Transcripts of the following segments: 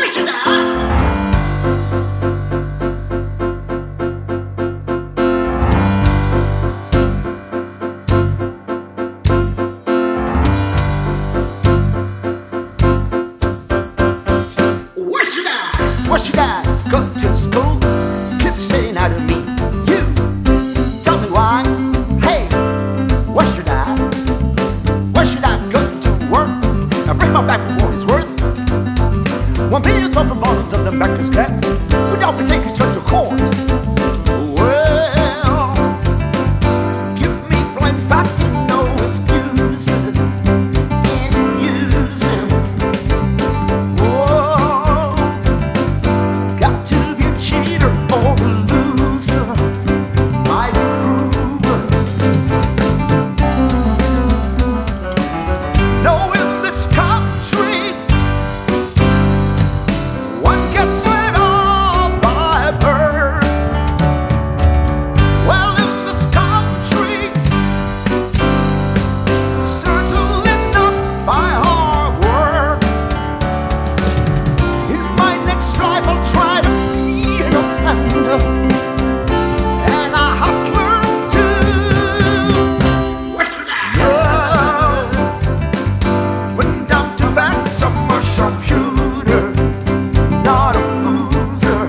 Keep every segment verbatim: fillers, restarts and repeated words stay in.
Wishing I What should I go to school? Kids saying out of me, you tell me why. Hey, what should I? What should I go to work? Now bring my back for what it's worth. One million thousand bottles of the Becker's cat. We don't be taking straight to court. Well, give me plain facts and no excuses. Didn't use them. Whoa. Got to be a cheater or a loser. My prover. No, in this country, one gets it all by birth. Well, in this country, certainly not by hard work. In my next life, I'll try to be an offender and a hustler too. Yeah. When down to facts, I'm a sharpshooter, not a loser.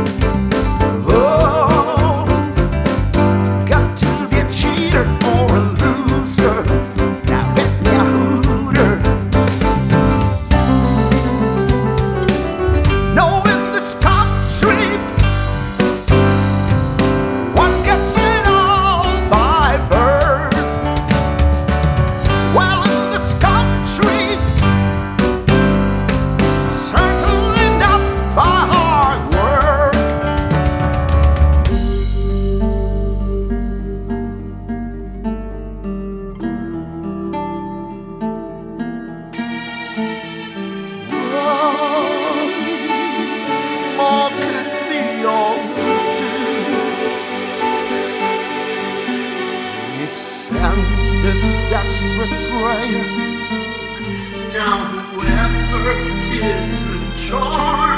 Oh, got to be a cheater or a loser. Now hit me a hooter. No, in this country, one gets it all by birth. Well, in this country, certainly not by hard work. Whoa, more could be all do. Yes, and this desperate prayer. Now whoever is in charge